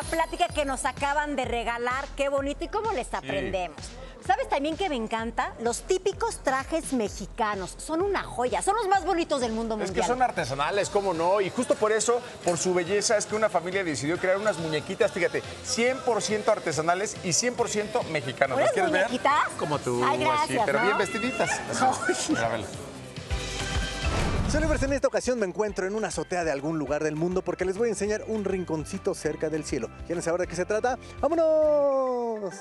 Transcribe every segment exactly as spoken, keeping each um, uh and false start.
plática que nos acaban de regalar. Qué bonito y cómo les aprendemos. Sí. ¿Sabes también que me encanta? Los típicos trajes mexicanos. Son una joya, son los más bonitos del mundo mundial. Es que son artesanales, ¿cómo no? Y justo por eso, por su belleza, es que una familia decidió crear unas muñequitas, fíjate, cien por ciento artesanales y cien por ciento mexicanas. ¿Las quieres ver? ¿Muñequitas? Como tú, Ay, gracias, así, pero ¿no? bien vestiditas. Así. Mira, vela. Soy Universo, en esta ocasión me encuentro en una azotea de algún lugar del mundo porque les voy a enseñar un rinconcito cerca del cielo. ¿Quieren saber de qué se trata? ¡Vámonos!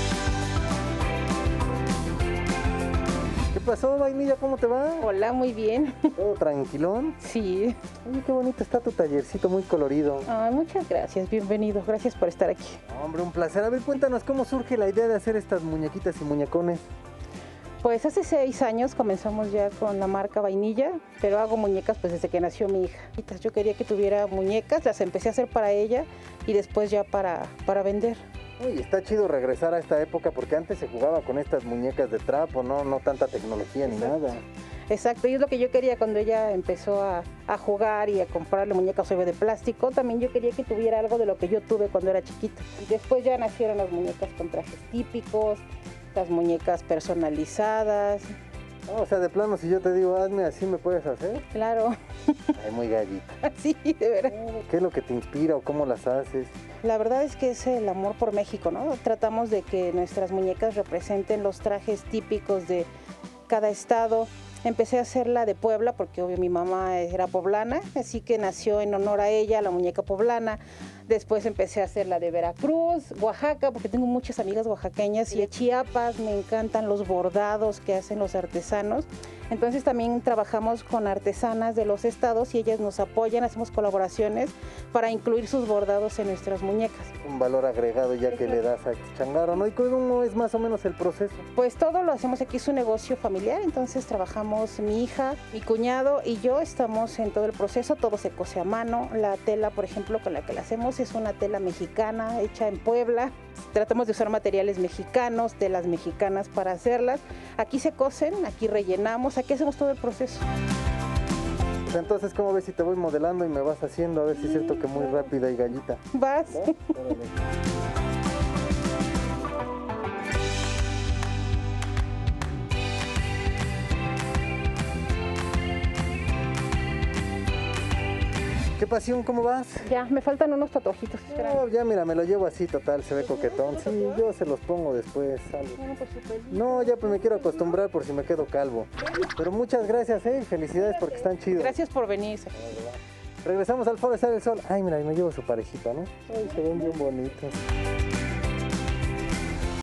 ¿Qué pasó, Vainilla? ¿Cómo te va? Hola, muy bien. ¿Todo tranquilón? Sí. Oye, qué bonito está tu tallercito, muy colorido. Ay, muchas gracias, bienvenido. Gracias por estar aquí. Hombre, un placer. A ver, cuéntanos cómo surge la idea de hacer estas muñequitas y muñecones. Pues hace seis años comenzamos ya con la marca Vainilla, pero hago muñecas pues desde que nació mi hija. Yo quería que tuviera muñecas, las empecé a hacer para ella y después ya para, para vender. Uy, está chido regresar a esta época porque antes se jugaba con estas muñecas de trapo, no, no tanta tecnología ni Exacto. nada. Exacto, y es lo que yo quería cuando ella empezó a, a jugar y a comprarle muñecas obvio de plástico. También yo quería que tuviera algo de lo que yo tuve cuando era chiquita. Y después ya nacieron las muñecas con trajes típicos, las muñecas personalizadas. Oh, o sea, de plano, si yo te digo, hazme así, ¿me puedes hacer? Claro. Ay, muy gallita. Sí, de verdad. ¿Qué es lo que te inspira o cómo las haces? La verdad es que es el amor por México, ¿no? Tratamos de que nuestras muñecas representen los trajes típicos de cada estado. Empecé a hacerla de Puebla porque obvio mi mamá era poblana, así que nació en honor a ella, la muñeca poblana. Después empecé a hacerla de Veracruz, Oaxaca, porque tengo muchas amigas oaxaqueñas, y de Chiapas. Me encantan los bordados que hacen los artesanos. Entonces también trabajamos con artesanas de los estados y ellas nos apoyan, hacemos colaboraciones para incluir sus bordados en nuestras muñecas. Un valor agregado ya que le das a este changarro, ¿no? ¿Y cómo es más o menos el proceso? Pues todo lo hacemos aquí, es un negocio familiar, entonces trabajamos mi hija, mi cuñado y yo, estamos en todo el proceso, todo se cose a mano. La tela, por ejemplo, con la que la hacemos es una tela mexicana, hecha en Puebla. Tratamos de usar materiales mexicanos, telas mexicanas para hacerlas. Aquí se cosen, aquí rellenamos, aquí hacemos todo el proceso. Pues entonces, ¿cómo ves si te voy modelando y me vas haciendo? A ver si es cierto que muy rápida y gallita. ¿Vas? ¿No? ¿Qué pasión? ¿Cómo vas? Ya, me faltan unos tatuajitos. No, ya mira, me lo llevo así, total, se ve coquetón. Sí, yo se los pongo después. Algo. No, ya pues me quiero acostumbrar por si me quedo calvo. Pero muchas gracias, eh, felicidades porque están chidos. Gracias por venir. Regresamos al Foro de Sale el Sol. Ay, mira, me llevo su parejita, ¿no? Ay, se ven bien bonitos.